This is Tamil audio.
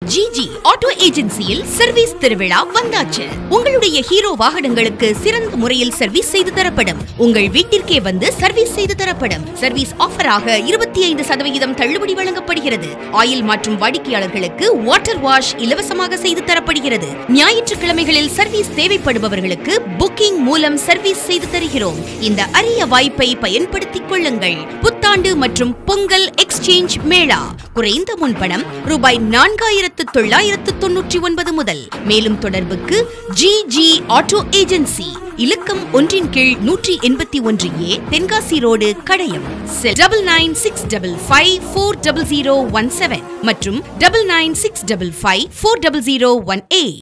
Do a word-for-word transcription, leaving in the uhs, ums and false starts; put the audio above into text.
ஜிஜி ஆட்டோ ஏஜென்சியில் சர்வீஸ் திருவிழா வந்தாச்சு. உங்களுடைய ஹீரோ வாகனங்களுக்கு சிறந்த முறையில் சர்வீஸ் செய்து தரப்படும். உங்கள் வீட்டிற்கே வந்து சர்வீஸ் செய்து தரப்படும். சர்வீஸ் ஆஃபராக இருபத்தி ஐந்து சதவீதம் தள்ளுபடி வழங்கப்படுகிறது. ஆயில் மாற்றும் வாடிக்கையாளர்களுக்கு வாட்டர் வாஷ் இலவசமாக செய்து தரப்படுகிறது. ஞாயிற்றுக்கிழமைகளில் சர்வீஸ் தேவைப்படுபவர்களுக்கு புக்கிங் மூலம் சர்வீஸ் செய்து தருகிறோம். இந்த அரிய வாய்ப்பை பயன்படுத்திக் கொள்ளுங்கள். புத்தாண்டு மற்றும் பொங்கல் எக்ஸ்சேஞ்ச் மேளா. குறைந்த முன்பணம் ரூபாய் நான்காயிரத்து தொள்ளாயிரத்து தொன்னூற்றி ஒன்பது முதல். மேலும் தொடர்புக்கு ஜிஜி ஆட்டோ ஏஜென்சி, இலக்கம் ஒன்றின் கீழ் நூற்றி எண்பத்தி ஒன்று A, Tenkasi road, Kadayam. Cell double nine six double five four double zero one seven மற்றும் double nine six double five four double zero one eight.